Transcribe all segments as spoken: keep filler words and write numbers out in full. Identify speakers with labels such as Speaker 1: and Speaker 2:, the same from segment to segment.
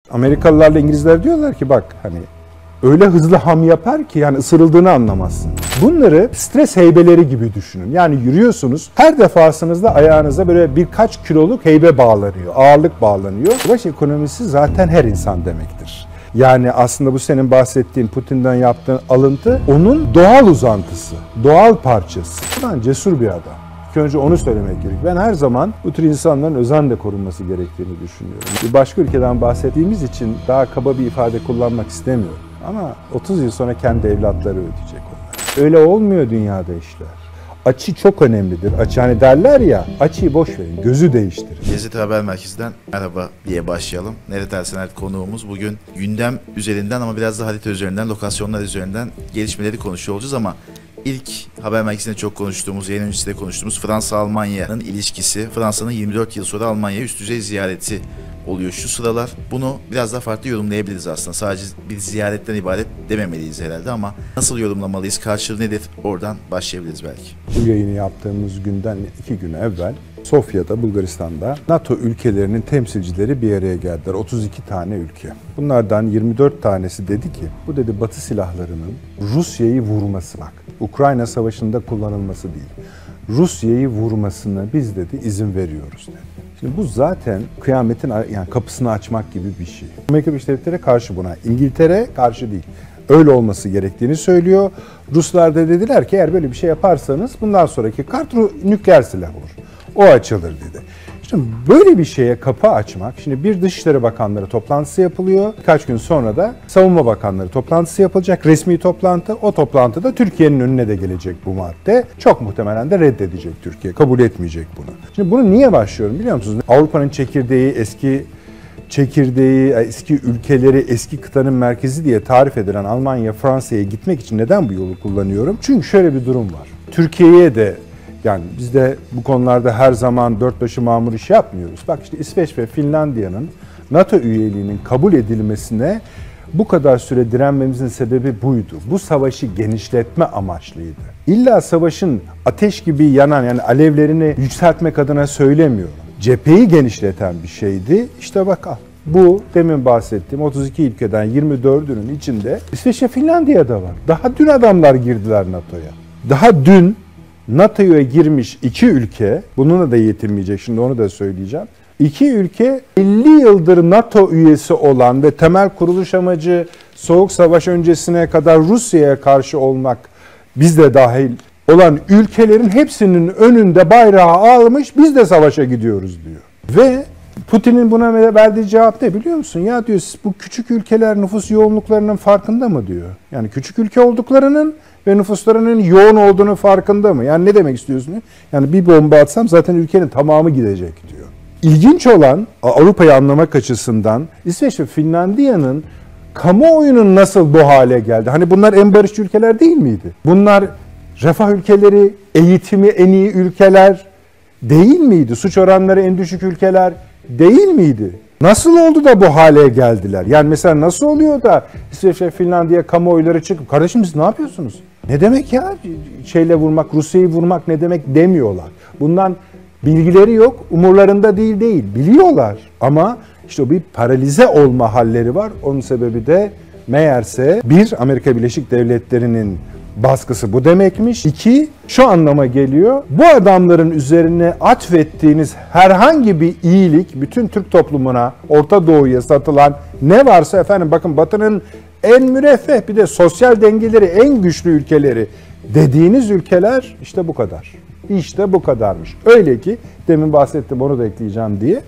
Speaker 1: Amerikalılarla İngilizler diyorlar ki bak hani öyle hızlı ham yapar ki yani ısırıldığını anlamazsın. Bunları stres heybeleri gibi düşünün. Yani yürüyorsunuz, her defasınızda ayağınıza böyle birkaç kiloluk heybe bağlanıyor, ağırlık bağlanıyor. Savaş ekonomisi zaten her insan demektir. Yani aslında bu senin bahsettiğin Putin'den yaptığın alıntı onun doğal uzantısı, doğal parçası. Ben cesur bir adam. İlk önce onu söylemek gerek. Ben her zaman bu tür insanların özenle korunması gerektiğini düşünüyorum. Bir başka ülkeden bahsettiğimiz için daha kaba bir ifade kullanmak istemiyorum. Ama otuz yıl sonra kendi evlatları ödeyecek onlar. Öyle olmuyor dünyada işler. Açı çok önemlidir. Açı hani derler ya, açıyı boş verin, gözü değiştirin.
Speaker 2: Gazete Haber Merkezi'nden merhaba diye başlayalım. Nedet Ersener konuğumuz. Bugün gündem üzerinden ama biraz da harita üzerinden, lokasyonlar üzerinden gelişmeleri konuşuyor olacağız ama İlk haber merkezinde çok konuştuğumuz, yayın öncesinde konuştuğumuz Fransa-Almanya'nın ilişkisi, Fransa'nın yirmi dört yıl sonra Almanya'ya üst düzey ziyareti oluyor şu sıralar. Bunu biraz daha farklı yorumlayabiliriz aslında. Sadece bir ziyaretten ibaret dememeliyiz herhalde ama nasıl yorumlamalıyız, karşılığı nedir? Oradan başlayabiliriz belki.
Speaker 1: Bu yayını yaptığımız günden iki gün evvel Sofya'da, Bulgaristan'da NATO ülkelerinin temsilcileri bir araya geldiler. otuz iki tane ülke. Bunlardan yirmi dört tanesi dedi ki, bu dedi Batı silahlarının Rusya'yı vurması bak. Ukrayna Savaşı'nda kullanılması değil. Rusya'yı vurmasına biz dedi izin veriyoruz dedi. Şimdi bu zaten kıyametin yani kapısını açmak gibi bir şey. Amerika Birleşik Devletleri karşı buna, İngiltere karşı değil. Öyle olması gerektiğini söylüyor. Ruslar da dediler ki eğer böyle bir şey yaparsanız bundan sonraki kart nükleer silah olur. O açılır dedi. Şimdi böyle bir şeye kapı açmak, şimdi bir Dışişleri Bakanları toplantısı yapılıyor. Birkaç gün sonra da Savunma Bakanları toplantısı yapılacak. Resmi toplantı. O toplantıda Türkiye'nin önüne de gelecek bu madde. Çok muhtemelen de reddedecek Türkiye. Kabul etmeyecek bunu. Şimdi bunu niye başlıyorum biliyor musunuz? Avrupa'nın çekirdeği, eski çekirdeği, eski ülkeleri, eski kıtanın merkezi diye tarif edilen Almanya, Fransa'ya gitmek için neden bu yolu kullanıyorum? Çünkü şöyle bir durum var. Türkiye'ye de yani biz de bu konularda her zaman dört başı mamur iş yapmıyoruz. Bak işte İsveç ve Finlandiya'nın NATO üyeliğinin kabul edilmesine bu kadar süre direnmemizin sebebi buydu. Bu savaşı genişletme amaçlıydı. İlla savaşın ateş gibi yanan yani alevlerini yükseltmek adına söylemiyorum. Cepheyi genişleten bir şeydi. İşte bak al. Bu demin bahsettiğim otuz iki ülkeden yirmi dördünün içinde İsveç ve Finlandiya'da var. Daha dün adamlar girdiler NATO'ya. Daha dün NATO'ya girmiş iki ülke, bununla da yetinmeyecek, şimdi onu da söyleyeceğim. İki ülke elli yıldır NATO üyesi olan ve temel kuruluş amacı Soğuk Savaş öncesine kadar Rusya'ya karşı olmak, biz de dahil olan ülkelerin hepsinin önünde bayrağı almış, biz de savaşa gidiyoruz diyor. Ve Putin'in buna verdiği cevap ne biliyor musun? Ya diyor siz bu küçük ülkeler nüfus yoğunluklarının farkında mı diyor. Yani küçük ülke olduklarının ve nüfuslarının yoğun olduğunu farkında mı? Yani ne demek istiyorsun? Yani bir bomba atsam zaten ülkenin tamamı gidecek diyor. İlginç olan Avrupa'yı anlamak açısından İsveç ve Finlandiya'nın kamuoyunun nasıl bu hale geldi? Hani bunlar en barışçı ülkeler değil miydi? Bunlar refah ülkeleri, eğitimi en iyi ülkeler değil miydi? Suç oranları en düşük ülkeler değil miydi? Nasıl oldu da bu hale geldiler? Yani mesela nasıl oluyor da İsveç ve Finlandiya kamuoyları çıkıp kardeşim siz ne yapıyorsunuz? Ne demek ya şeyle vurmak, Rusya'yı vurmak ne demek demiyorlar. Bundan bilgileri yok, umurlarında değil değil, biliyorlar. Ama işte o bir paralize olma halleri var. Onun sebebi de meğerse bir Amerika Birleşik Devletleri'nin baskısı bu demekmiş. İki, şu anlama geliyor. Bu adamların üzerine atfettiğiniz herhangi bir iyilik, bütün Türk toplumuna, Orta Doğu'ya satılan ne varsa efendim bakın Batı'nın en müreffeh bir de sosyal dengeleri en güçlü ülkeleri dediğiniz ülkeler işte bu kadar. İşte bu kadarmış. Öyle ki demin bahsettim onu da ekleyeceğim diye.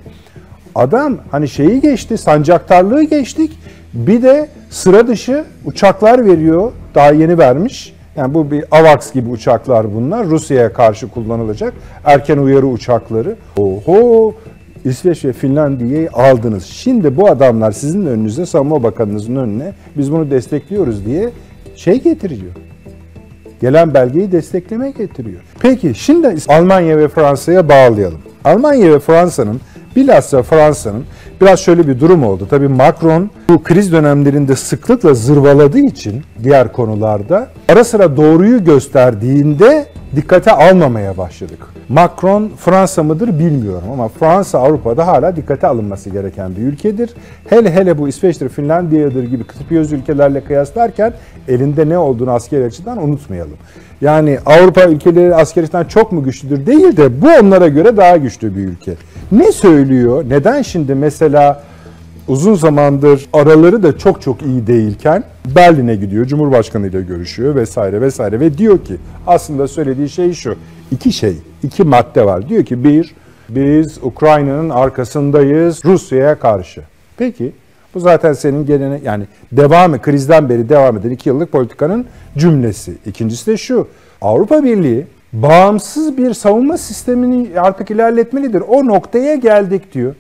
Speaker 1: Adam hani şeyi geçti, sancaktarlığı geçtik. Bir de sıra dışı uçaklar veriyor. Daha yeni vermiş. Yani bu bir AVAX gibi uçaklar bunlar. Rusya'ya karşı kullanılacak. Erken uyarı uçakları. Oho! İsveç ve Finlandiya'yı aldınız. Şimdi bu adamlar sizin önünüze, Savunma Bakanınızın önüne biz bunu destekliyoruz diye şey getiriyor. Gelen belgeyi destekleme getiriyor. Peki şimdi Almanya ve Fransa'ya bağlayalım. Almanya ve Fransa'nın Bilhassa Fransa'nın biraz şöyle bir durum oldu. Tabii Macron bu kriz dönemlerinde sıklıkla zırvaladığı için diğer konularda ara sıra doğruyu gösterdiğinde dikkate almamaya başladık. Macron Fransa mıdır bilmiyorum ama Fransa Avrupa'da hala dikkate alınması gereken bir ülkedir. Hele hele bu İsveç'tir, Finlandiya'dır gibi kıtapiyöz ülkelerle kıyaslarken elinde ne olduğunu askeri açıdan unutmayalım. Yani Avrupa ülkeleri askeri açıdan çok mu güçlüdür değil de bu onlara göre daha güçlü bir ülke. Ne söylüyor? Neden şimdi mesela uzun zamandır araları da çok çok iyi değilken Berlin'e gidiyor, Cumhurbaşkanı ile görüşüyor vesaire vesaire ve diyor ki aslında söylediği şey şu, iki şey, iki madde var. Diyor ki bir, biz Ukrayna'nın arkasındayız Rusya'ya karşı. Peki bu zaten senin gelene yani devamı krizden beri devam eden iki yıllık politikanın cümlesi. İkincisi de şu, Avrupa Birliği bağımsız bir savunma sistemini artık ilerletmelidir. O noktaya geldik diyor.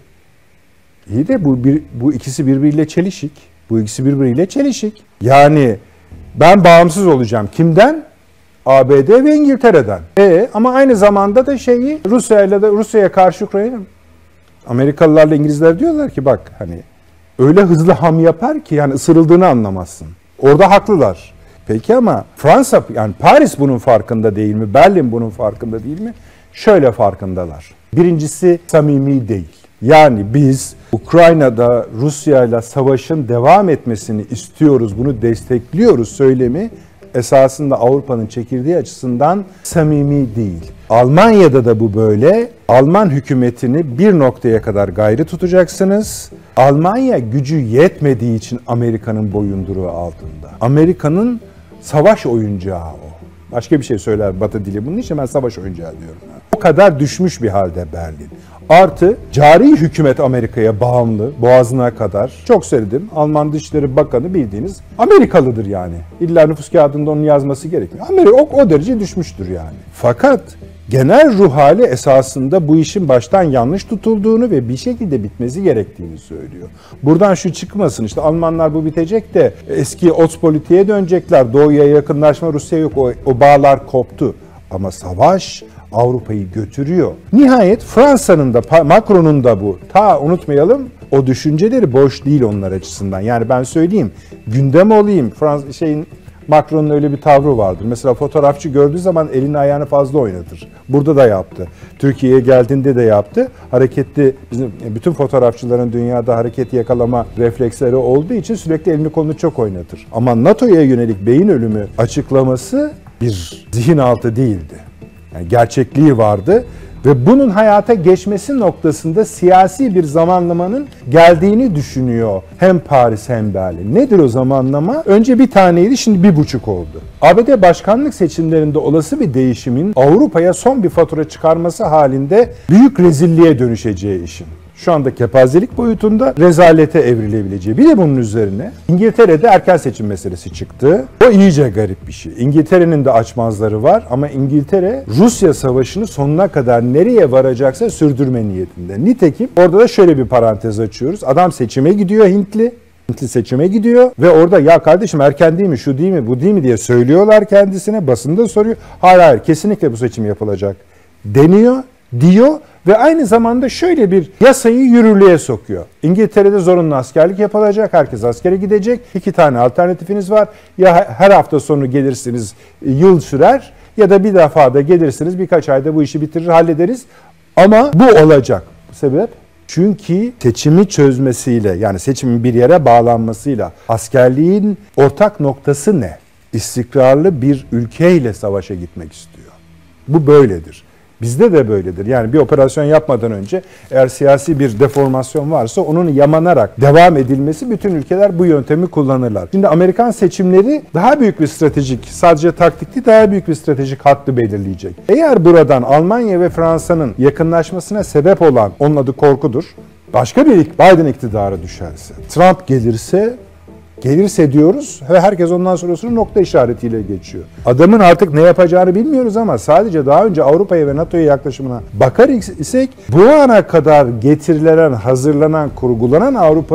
Speaker 1: İyi de bu, bir, bu ikisi birbiriyle çelişik. Bu ikisi birbiriyle çelişik. Yani ben bağımsız olacağım. Kimden? A B D ve İngiltere'den. E ama aynı zamanda da şeyi Rusya'yla da Rusya'ya karşı Ukrayna. Amerikalılarla İngilizler diyorlar ki bak hani öyle hızlı ham yapar ki yani ısırıldığını anlamazsın. Orada haklılar. Peki ama Fransa yani Paris bunun farkında değil mi? Berlin bunun farkında değil mi? Şöyle farkındalar. Birincisi samimi değil. Yani biz Ukrayna'da Rusya'yla savaşın devam etmesini istiyoruz, bunu destekliyoruz söylemi esasında Avrupa'nın çekirdeği açısından samimi değil. Almanya'da da bu böyle. Alman hükümetini bir noktaya kadar gayrı tutacaksınız. Almanya gücü yetmediği için Amerika'nın boyunduruğu altında. Amerika'nın savaş oyuncağı o. Başka bir şey söyler Batı dili bunun için ben savaş oyuncağı diyorum. O kadar düşmüş bir halde Berlin. Artı cari hükümet Amerika'ya bağımlı boğazına kadar. Çok sevdim. Alman Dışişleri Bakanı bildiğiniz Amerikalıdır yani. İlla nüfus kağıdında onun yazması gerekmiyor. Amerika o, o derece düşmüştür yani. Fakat genel ruh hali esasında bu işin baştan yanlış tutulduğunu ve bir şekilde bitmesi gerektiğini söylüyor. Buradan şu çıkmasın işte Almanlar bu bitecek de eski Ostpolitik'e dönecekler. Doğuya yakınlaşma Rusya yok o, o bağlar koptu. Ama savaş Avrupa'yı götürüyor. Nihayet Fransa'nın da Macron'un da bu. Ta unutmayalım o düşünceleri boş değil onlar açısından. Yani ben söyleyeyim gündem olayım. Frans şeyin Macron'un öyle bir tavrı vardır. Mesela fotoğrafçı gördüğü zaman elini ayağını fazla oynatır. Burada da yaptı. Türkiye'ye geldiğinde de yaptı. Hareketli bizim bütün fotoğrafçıların dünyada hareketi yakalama refleksleri olduğu için sürekli elini kolunu çok oynatır. Ama NATO'ya yönelik beyin ölümü açıklaması bir zihin altı değildi. Yani gerçekliği vardı ve bunun hayata geçmesi noktasında siyasi bir zamanlamanın geldiğini düşünüyor hem Paris hem Berlin. Nedir o zamanlama? Önce bir taneydi, şimdi bir buçuk oldu. A B D başkanlık seçimlerinde olası bir değişimin Avrupa'ya son bir fatura çıkarması halinde büyük rezilliğe dönüşeceği işin. Şu anda kepazelik boyutunda rezalete evrilebileceği. Bir de bunun üzerine İngiltere'de erken seçim meselesi çıktı. O iyice garip bir şey. İngiltere'nin de açmazları var ama İngiltere Rusya savaşını sonuna kadar nereye varacaksa sürdürme niyetinde. Nitekim orada da şöyle bir parantez açıyoruz. Adam seçime gidiyor Hintli. Hintli seçime gidiyor ve orada ya kardeşim erken değil mi, şu değil mi, bu değil mi diye söylüyorlar kendisine. Basında soruyor. Hayır hayır kesinlikle bu seçim yapılacak deniyor, diyor. Ve aynı zamanda şöyle bir yasayı yürürlüğe sokuyor. İngiltere'de zorunlu askerlik yapılacak, herkes askere gidecek. İki tane alternatifiniz var. Ya her hafta sonu gelirsiniz, yıl sürer ya da bir defa da gelirsiniz, birkaç ayda bu işi bitirir, hallederiz. Ama bu olacak. Sebep? Çünkü seçimi çözmesiyle yani seçimin bir yere bağlanmasıyla askerliğin ortak noktası ne? İstikrarlı bir ülkeyle savaşa gitmek istiyor. Bu böyledir. Bizde de böyledir. Yani bir operasyon yapmadan önce eğer siyasi bir deformasyon varsa onun yamanarak devam edilmesi bütün ülkeler bu yöntemi kullanırlar. Şimdi Amerikan seçimleri daha büyük bir stratejik, sadece taktikli daha büyük bir stratejik hattı belirleyecek. Eğer buradan Almanya ve Fransa'nın yakınlaşmasına sebep olan, onun adı korkudur, başka bir Biden iktidarı düşerse, Trump gelirse, gelirse diyoruz ve herkes ondan sonrasını nokta işaretiyle geçiyor. Adamın artık ne yapacağını bilmiyoruz ama sadece daha önce Avrupa'ya ve NATO'ya yaklaşımına bakar isek bu ana kadar getirilen, hazırlanan, kurgulanan Avrupa'nın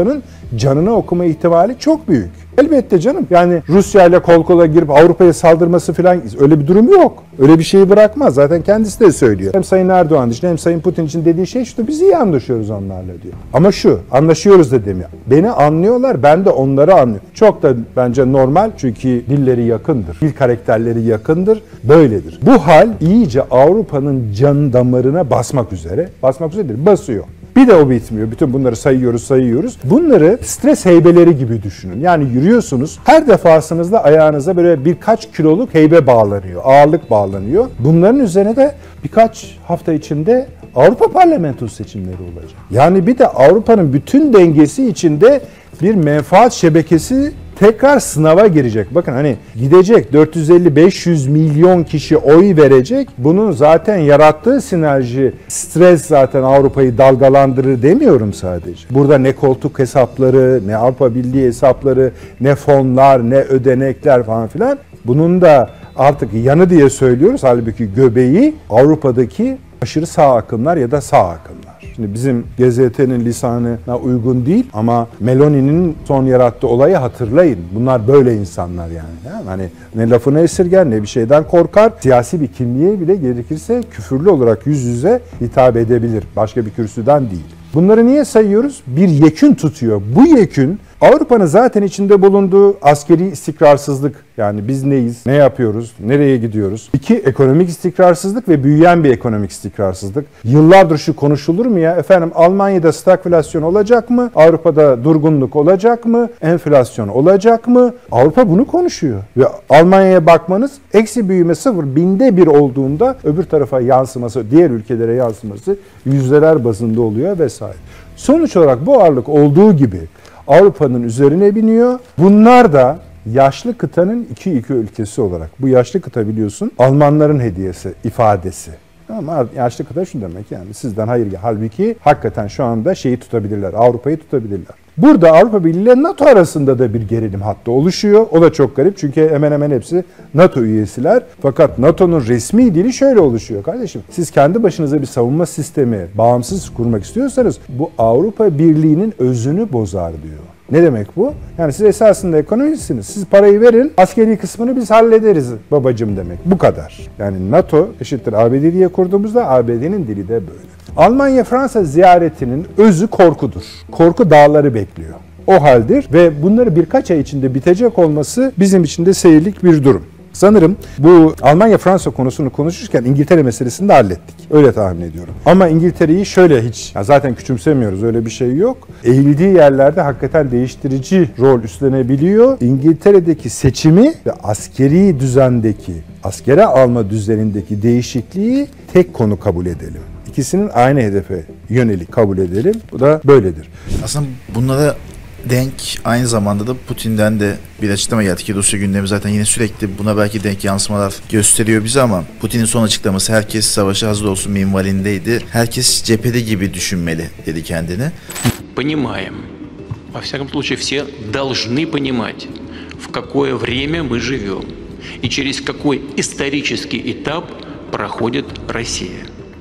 Speaker 1: canını okuma ihtimali çok büyük. Elbette canım. Yani Rusya ile kol kola girip Avrupa'ya saldırması falan öyle bir durum yok. Öyle bir şeyi bırakmaz. Zaten kendisi de söylüyor. Hem Sayın Erdoğan için hem Sayın Putin için dediği şey şu, biz iyi anlaşıyoruz onlarla diyor. Ama şu, anlaşıyoruz da demiyor. Beni anlıyorlar, ben de onları anlıyorum. Çok da bence normal çünkü dilleri yakındır. Dil karakterleri yakındır. Böyledir. Bu hal iyice Avrupa'nın can damarına basmak üzere. Basmak üzeredir. Basıyor. Bir de o bitmiyor. Bütün bunları sayıyoruz, sayıyoruz. Bunları stres heybeleri gibi düşünün. Yani yürüyorsunuz. Her defasınızda ayağınıza böyle birkaç kiloluk heybe bağlanıyor. Ağırlık bağlanıyor. Bunların üzerine de birkaç hafta içinde Avrupa Parlamentosu seçimleri olacak. Yani bir de Avrupa'nın bütün dengesi içinde bir menfaat şebekesi tekrar sınava girecek. Bakın hani gidecek dört yüz elli beş yüz milyon kişi oy verecek. Bunun zaten yarattığı sinerji, stres zaten Avrupa'yı dalgalandırır demiyorum sadece. Burada ne koltuk hesapları, ne Avrupa Birliği hesapları, ne fonlar, ne ödenekler falan filan. Bunun da artık yanı diye söylüyoruz. Halbuki göbeği Avrupa'daki aşırı sağ akımlar ya da sağ akımlar. Şimdi bizim G Z T'nin lisanına uygun değil ama Meloni'nin son yarattığı olayı hatırlayın. Bunlar böyle insanlar yani. Hani ne lafını esirger ne bir şeyden korkar. Siyasi bir kimliğe bile gerekirse küfürlü olarak yüz yüze hitap edebilir. Başka bir kürsüden değil. Bunları niye sayıyoruz? Bir yekün tutuyor. Bu yekün Avrupa'nın zaten içinde bulunduğu askeri istikrarsızlık, yani biz neyiz, ne yapıyoruz, nereye gidiyoruz? İki, ekonomik istikrarsızlık ve büyüyen bir ekonomik istikrarsızlık. Yıllardır şu konuşulur mu ya? Efendim Almanya'da stagflasyon olacak mı? Avrupa'da durgunluk olacak mı? Enflasyon olacak mı? Avrupa bunu konuşuyor. Ve Almanya'ya bakmanız eksi büyüme sıfır, binde bir olduğunda öbür tarafa yansıması, diğer ülkelere yansıması yüzdeler bazında oluyor vesaire. Sonuç olarak bu ağırlık olduğu gibi Avrupa'nın üzerine biniyor. Bunlar da yaşlı kıtanın iki iki ülkesi olarak. Bu yaşlı kıta biliyorsun Almanların hediyesi, ifadesi. Ama yaşlı kıta şu demek yani sizden hayır. Halbuki hakikaten şu anda şeyi tutabilirler, Avrupa'yı tutabilirler. Burada Avrupa Birliği ile NATO arasında da bir gerilim hattı oluşuyor. O da çok garip çünkü hemen hemen hepsi NATO üyesiler. Fakat NATO'nun resmi dili şöyle oluşuyor kardeşim. Siz kendi başınıza bir savunma sistemi bağımsız kurmak istiyorsanız bu Avrupa Birliği'nin özünü bozar diyor. Ne demek bu? Yani siz esasında ekonomistsiniz. Siz parayı verin, askeri kısmını biz hallederiz babacım demek. Bu kadar. Yani NATO eşittir A B D diye kurduğumuzda A B D'nin dili de böyle. Almanya-Fransa ziyaretinin özü korkudur. Korku dağları bekliyor. O haldir ve bunları birkaç ay içinde bitecek olması bizim için de seyirlik bir durum. Sanırım bu Almanya-Fransa konusunu konuşurken İngiltere meselesini de hallettik. Öyle tahmin ediyorum. Ama İngiltere'yi şöyle hiç, ya zaten küçümsemiyoruz, öyle bir şey yok. Eğildiği yerlerde hakikaten değiştirici rol üstlenebiliyor. İngiltere'deki seçimi ve askeri düzendeki, askere alma düzenindeki değişikliği tek konu kabul edelim. İkisinin aynı hedefe yönelik kabul edelim. Bu da böyledir.
Speaker 2: Aslında bunlara denk aynı zamanda da Putin'den de bir açıklama geldi ki Rusya gündemi zaten yine sürekli buna belki denk yansımalar gösteriyor bize ama Putin'in son açıklaması herkes savaşa hazır olsun minvalindeydi. Herkes cephede gibi düşünmeli dedi kendini.
Speaker 3: Понимаем. Во всяком случае, все должны понимать, в какое время мы живем и через какой исторический этап проходит Россия.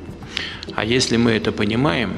Speaker 3: А если мы это понимаем,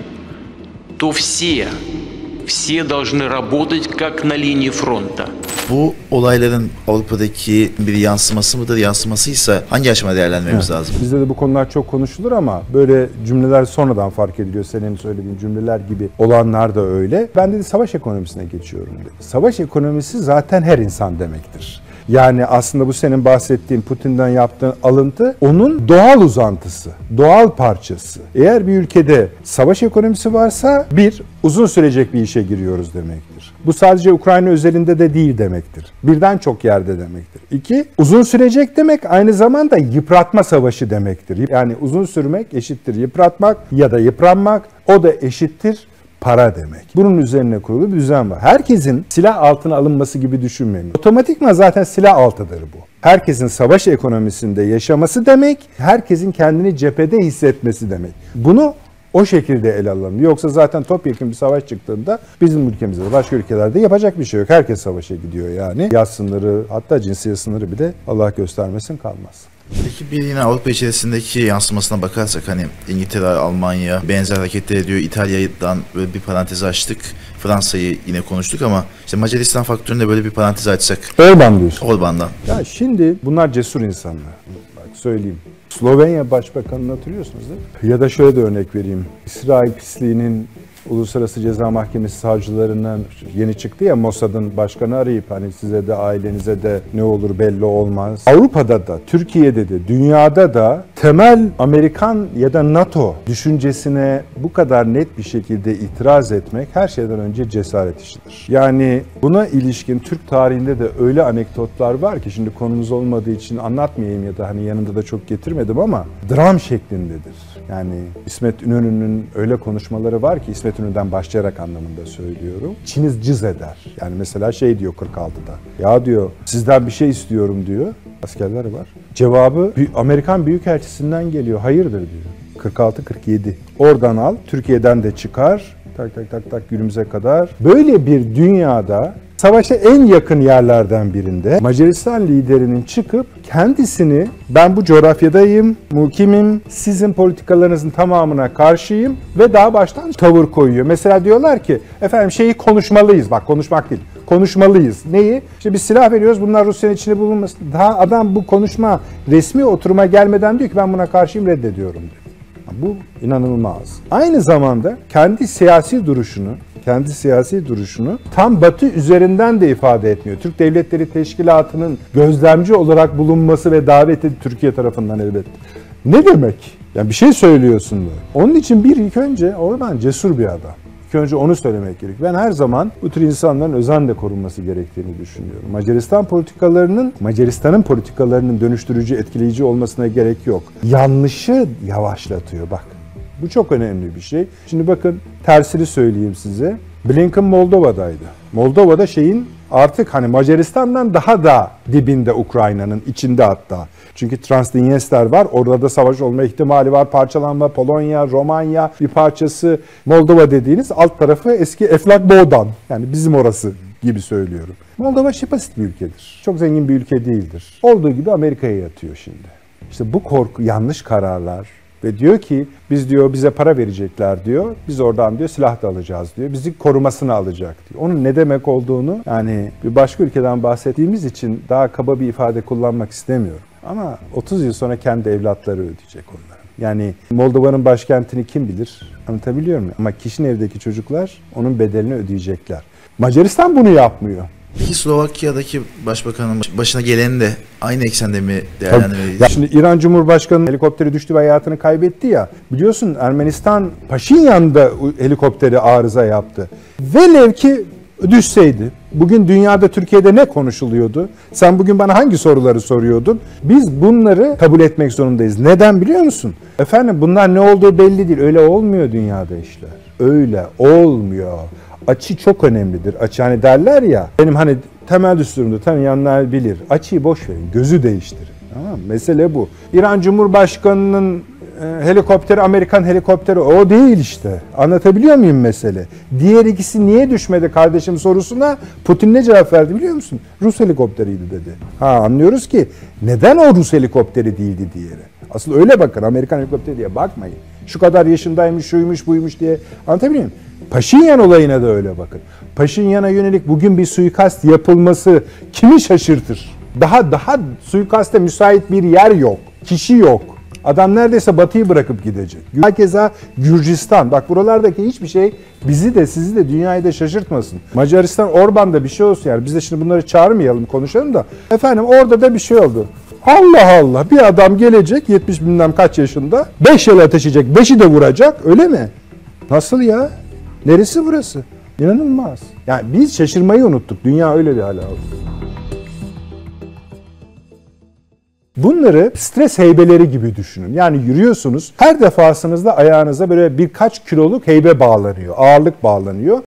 Speaker 3: то все Все должны работать как на линии фронта.
Speaker 2: Bu olayların Avrupa'daki bir yansıması mıdır? Yansımasıysa hangi aşamada değerlendirmemiz evet. lazım?
Speaker 1: Bizde de bu konular çok konuşulur ama böyle cümleler sonradan fark ediliyor. Senin söylediğin cümleler gibi olanlar da öyle. Ben de savaş ekonomisine geçiyorum dedi. Savaş ekonomisi zaten her insan demektir. Yani aslında bu senin bahsettiğin Putin'den yaptığın alıntı onun doğal uzantısı, doğal parçası. Eğer bir ülkede savaş ekonomisi varsa bir, uzun sürecek bir işe giriyoruz demektir. Bu sadece Ukrayna özelinde de değil demektir. Birden çok yerde demektir. İki, uzun sürecek demek aynı zamanda yıpratma savaşı demektir. Yani uzun sürmek eşittir yıpratmak ya da yıpranmak, o da eşittir para demek. Bunun üzerine kurulu bir düzen var. Herkesin silah altına alınması gibi düşünmeyin. Otomatikman zaten silah altıdır bu. Herkesin savaş ekonomisinde yaşaması demek, herkesin kendini cephede hissetmesi demek. Bunu o şekilde ele alalım. Yoksa zaten topyekun bir savaş çıktığında bizim ülkemizde de başka ülkelerde yapacak bir şey yok. Herkes savaşa gidiyor yani. Yaz sınırı, hatta cinsiyet sınırı bile Allah göstermesin kalmaz.
Speaker 2: Peki bir yine Avrupa içerisindeki yansımasına bakarsak hani İngiltere, Almanya benzer hareketler ediyor. İtalya'dan böyle bir parantez açtık. Fransa'yı yine konuştuk ama işte Macaristan faktöründe böyle bir parantez açsak.
Speaker 1: Orban diyorsun.
Speaker 2: Orban'dan.
Speaker 1: Ya şimdi bunlar cesur insanlar. Bak söyleyeyim. Slovenya Başbakanı'nı hatırlıyorsunuz değil mi? Ya da şöyle de örnek vereyim. İsrail pisliğinin Uluslararası Ceza Mahkemesi savcılarından yeni çıktı ya, Mossad'ın başkanı arayıp hani size de ailenize de ne olur belli olmaz. Avrupa'da da, Türkiye'de de, dünyada da temel Amerikan ya da NATO düşüncesine bu kadar net bir şekilde itiraz etmek her şeyden önce cesaret işidir. Yani buna ilişkin Türk tarihinde de öyle anekdotlar var ki şimdi konumuz olmadığı için anlatmayayım ya da hani yanında da çok getirmedim ama dram şeklindedir. Yani İsmet İnönü'nün öyle konuşmaları var ki, İsmet İnönü'den başlayarak anlamında söylüyorum. İçiniz cız eder. Yani mesela şey diyor kırk altıda. Ya diyor sizden bir şey istiyorum diyor. Askerler var. Cevabı Amerikan Büyükelçisinden geliyor. Hayırdır diyor. kırk altı kırk yedi. Oradan al. Türkiye'den de çıkar. Tak tak tak tak günümüze kadar. Böyle bir dünyada savaşa en yakın yerlerden birinde Macaristan liderinin çıkıp kendisini ben bu coğrafyadayım, mukimim, sizin politikalarınızın tamamına karşıyım ve daha baştan tavır koyuyor. Mesela diyorlar ki efendim şeyi konuşmalıyız. Bak konuşmak değil. Konuşmalıyız. Neyi? İşte biz silah veriyoruz. Bunlar Rusya'nın içinde bulunmasın. Daha adam bu konuşma resmi oturuma gelmeden diyor ki ben buna karşıyım, reddediyorum diyor. Bu inanılmaz. Aynı zamanda kendi siyasi duruşunu, kendi siyasi duruşunu tam Batı üzerinden de ifade etmiyor. Türk Devletleri Teşkilatı'nın gözlemci olarak bulunması ve daveti Türkiye tarafından elbette. Ne demek? Yani bir şey söylüyorsun da. Onun için bir ilk önce oradan cesur bir adam. İlk önce onu söylemek gerek. Ben her zaman bu tür insanların özenle korunması gerektiğini düşünüyorum. Macaristan politikalarının, Macaristan'ın politikalarının dönüştürücü, etkileyici olmasına gerek yok. Yanlışı yavaşlatıyor bak. Bu çok önemli bir şey. Şimdi bakın tersini söyleyeyim size. Blinken Moldova'daydı. Moldova'da şeyin artık hani Macaristan'dan daha da dibinde, Ukrayna'nın içinde hatta. Çünkü Transdniester var. Orada da savaş olma ihtimali var. Parçalanma, Polonya, Romanya bir parçası. Moldova dediğiniz alt tarafı eski Eflak Boğdan. Yani bizim orası gibi söylüyorum. Moldova şipasit bir ülkedir. Çok zengin bir ülke değildir. Olduğu gibi Amerika'ya yatıyor şimdi. İşte bu korku, yanlış kararlar ve diyor ki biz diyor bize para verecekler diyor. Biz oradan diyor silah da alacağız diyor. Bizi korumasını alacak diyor. Onun ne demek olduğunu yani bir başka ülkeden bahsettiğimiz için daha kaba bir ifade kullanmak istemiyorum. Ama otuz yıl sonra kendi evlatları ödeyecek onların. Yani Moldova'nın başkentini kim bilir? Anlatabiliyor muyum? Ama Kişinev'deki çocuklar onun bedelini ödeyecekler. Macaristan bunu yapmıyor.
Speaker 2: Peki Slovakya'daki başbakanın başına geleni de aynı eksende mi değerlendirmeliyiz?
Speaker 1: Ya şimdi İran Cumhurbaşkanı helikopteri düştü ve hayatını kaybetti ya. Biliyorsun Ermenistan Paşinyan'da helikopteri arıza yaptı. Velev ki düşseydi. Bugün dünyada, Türkiye'de ne konuşuluyordu? Sen bugün bana hangi soruları soruyordun? Biz bunları kabul etmek zorundayız. Neden biliyor musun? Efendim bunlar ne olduğu belli değil. Öyle olmuyor dünyada işler. Öyle olmuyor. Açı çok önemlidir. Açı hani derler ya, benim hani temel düsturumda tanıyanlar bilir. Açıyı boş verin, gözü değiştirin. Tamam mı? Mesele bu. İran Cumhurbaşkanı'nın e, helikopteri, Amerikan helikopteri o değil işte. Anlatabiliyor muyum mesele? Diğer ikisi niye düşmedi kardeşim sorusuna Putin ne cevap verdi biliyor musun? Rus helikopteriydi dedi. Ha anlıyoruz ki neden o Rus helikopteri değildi diğeri. Asıl öyle bakın, Amerikan helikopteri diye bakmayın. Şu kadar yaşındaymış, şuymuş, buymuş diye anlatabiliyor muyum? Paşinyan olayına da öyle bakın. Paşinyan'a yönelik bugün bir suikast yapılması kimi şaşırtır? Daha daha suikaste müsait bir yer yok. Kişi yok. Adam neredeyse Batı'yı bırakıp gidecek. Hakeza Gürcistan. Bak buralardaki hiçbir şey bizi de sizi de dünyayı da şaşırtmasın. Macaristan Orban'da bir şey olsun yani. Biz de şimdi bunları çağırmayalım, konuşalım da. Efendim orada da bir şey oldu. Allah Allah, bir adam gelecek yetmiş bilmem kaç yaşında. beş yıl ateşecek, beşi de vuracak öyle mi? Nasıl ya? Neresi burası? İnanılmaz. Yani biz şaşırmayı unuttuk. Dünya öyle bir hale aldı. Bunları stres heybeleri gibi düşünün. Yani yürüyorsunuz, her defasınızda ayağınıza böyle birkaç kiloluk heybe bağlanıyor, ağırlık bağlanıyor.